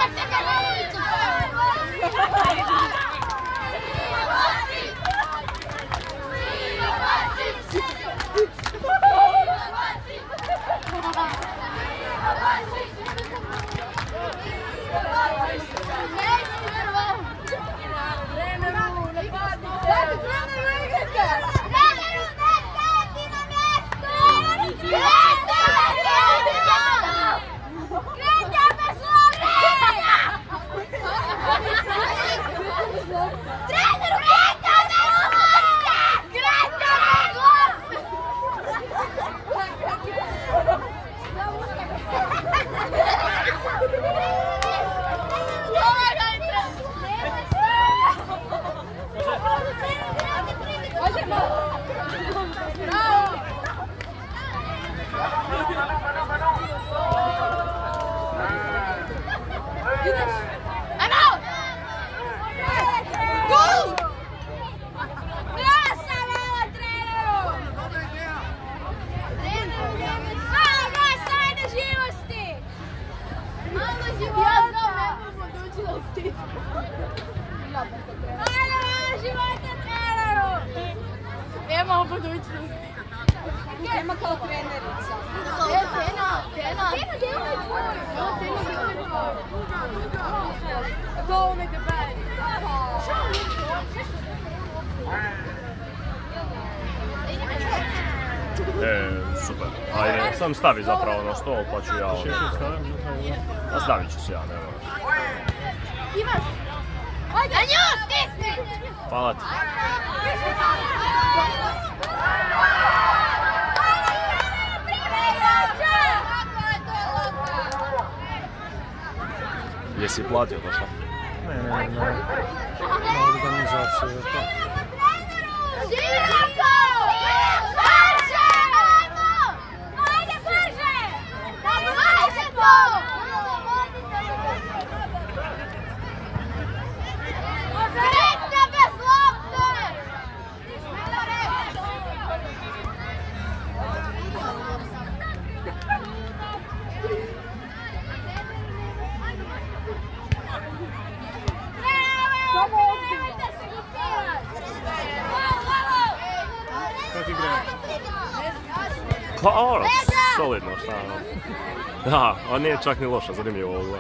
Nema budućnosti. Nema kao trenerica. Tena, gdje je ovaj tvoj? Go on the bed. Super. Ajde, sam stavi zapravo na stol pa ću ja ono. Stavit ću se ja, nema. Imaš! Ajde! Na nju, stisni! Hvala ti. Jesi platio to šta? Ne. Na organizaciju je to. Široko! Brže! Ajde, brže! Brže to! Kretnja bez lopte! Kako igra? Pa ono, solidno šta ono. Da, a nije čak ni loša, zanimljivo ovo.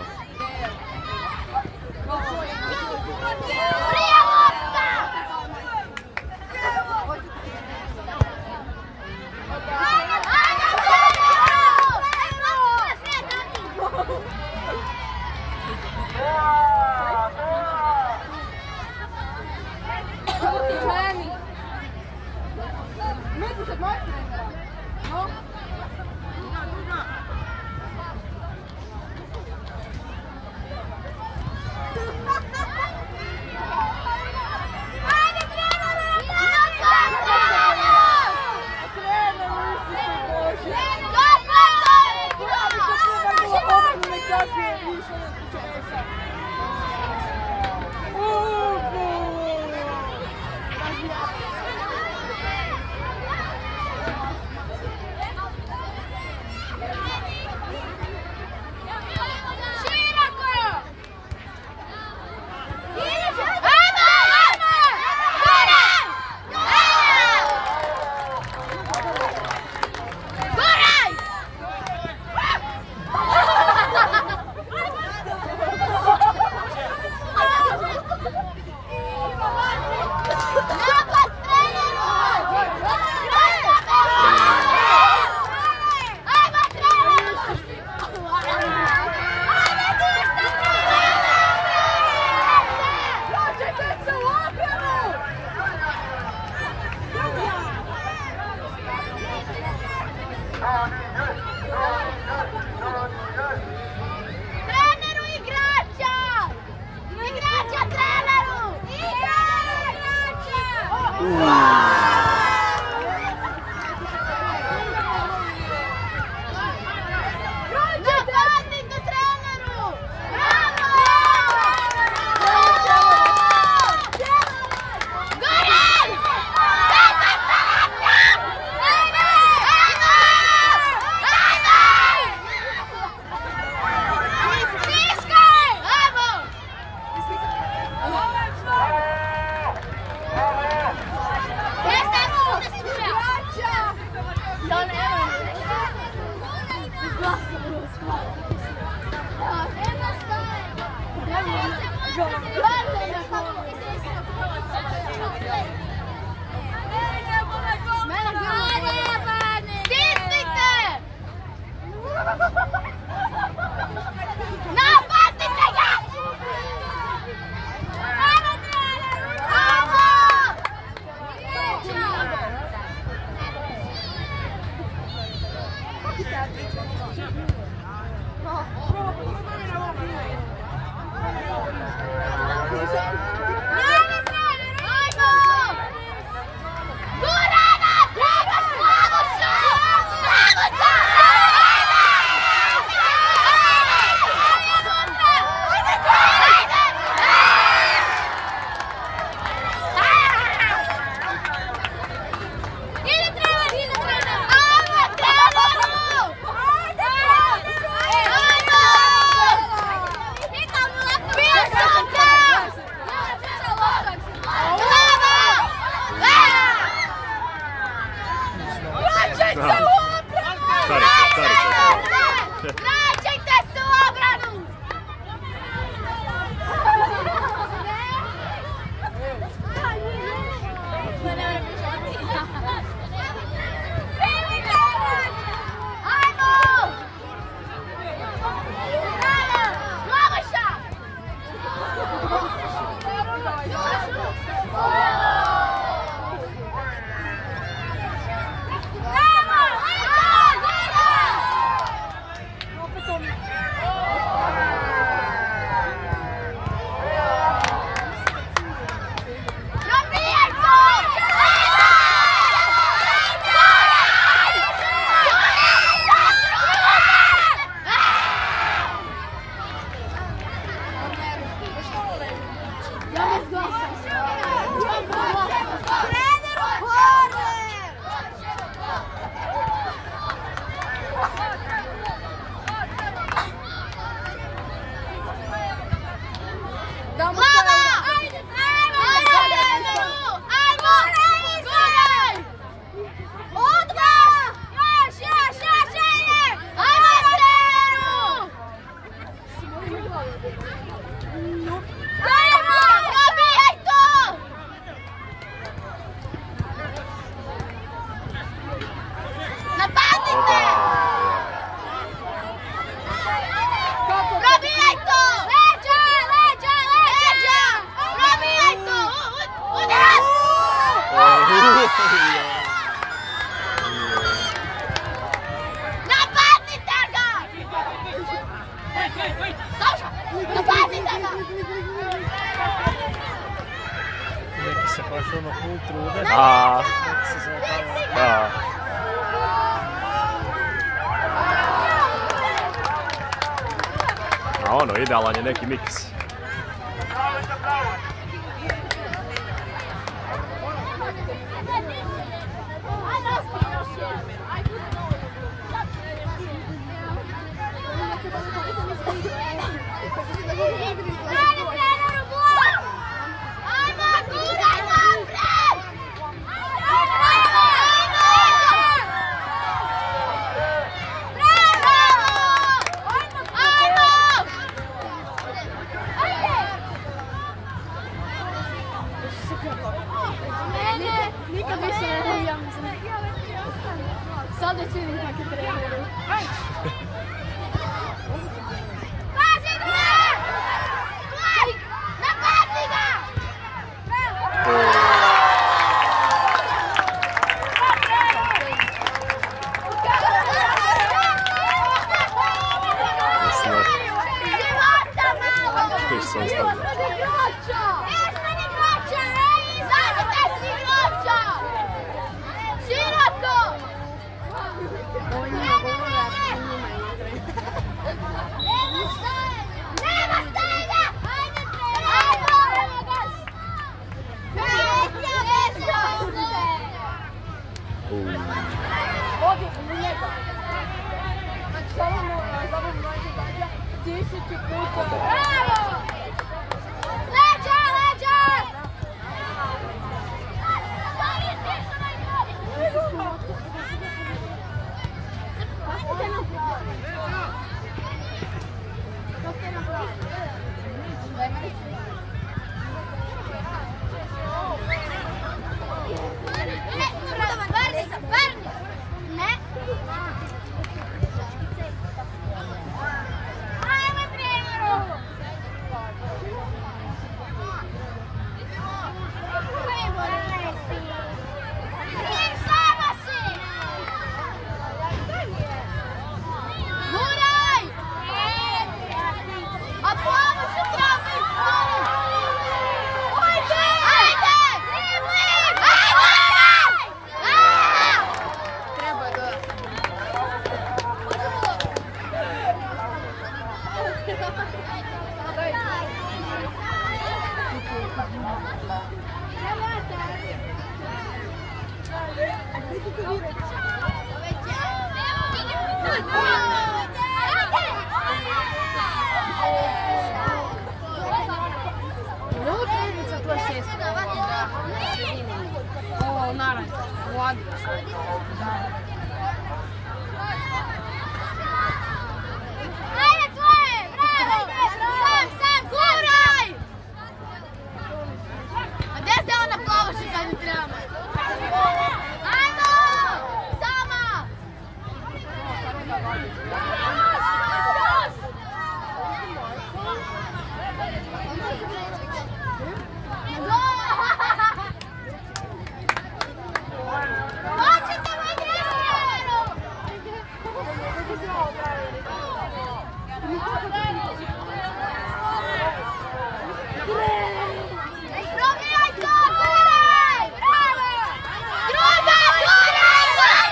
Neki se baš ono full trude. A, Neki se zapravo... da. A ono, idealan je neki miks. Nikad više ne dobijam za... Sad već vidim kakve trenere. Pazi ga! Napadni ga! Života malo! Što je se ostavlja? Odi u njega. Znači, samo mnogi gađa 10 puta. Bravo! Leđa, leđa! Daj meni. Utakmica to je 6. Ovo naravno, vladi. Ajde, tvoje! Bravo! Sam, guraj! A gdje ste ona plavoši kad mi trebamo? Ajmo! Sama! Hoćete me dreseru! Probijaj to, guraj! Bravo! Druga, guraj!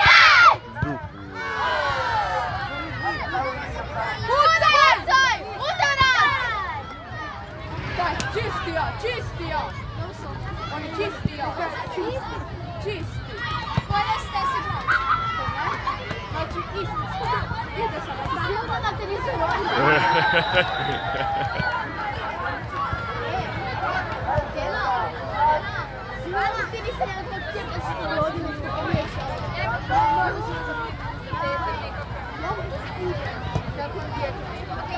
Udaraj! Udarac! Daj, čistija! On je čistija. Čisti. Koje ste se Znači, isti. Ide sada. sigurno da te nisu rodili? Sigurno ti nisi nekako htjeti da si ti rodili što pomiješala. Možda si za tete nekako. Mogu to skuti. Kako je djete.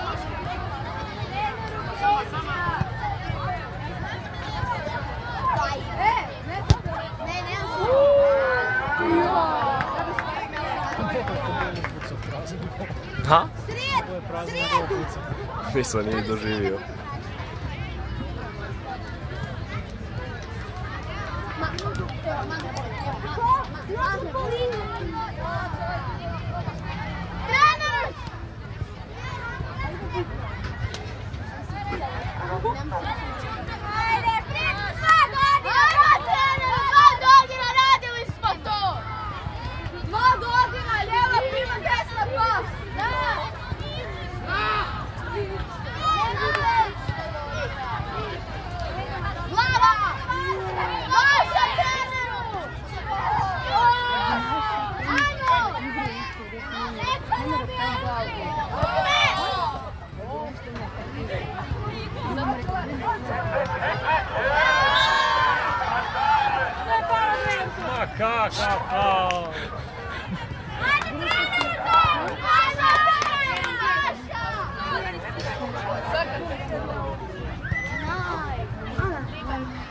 Ha? Srijedu! Nisam nije doživio. Kakav faul! Ajde,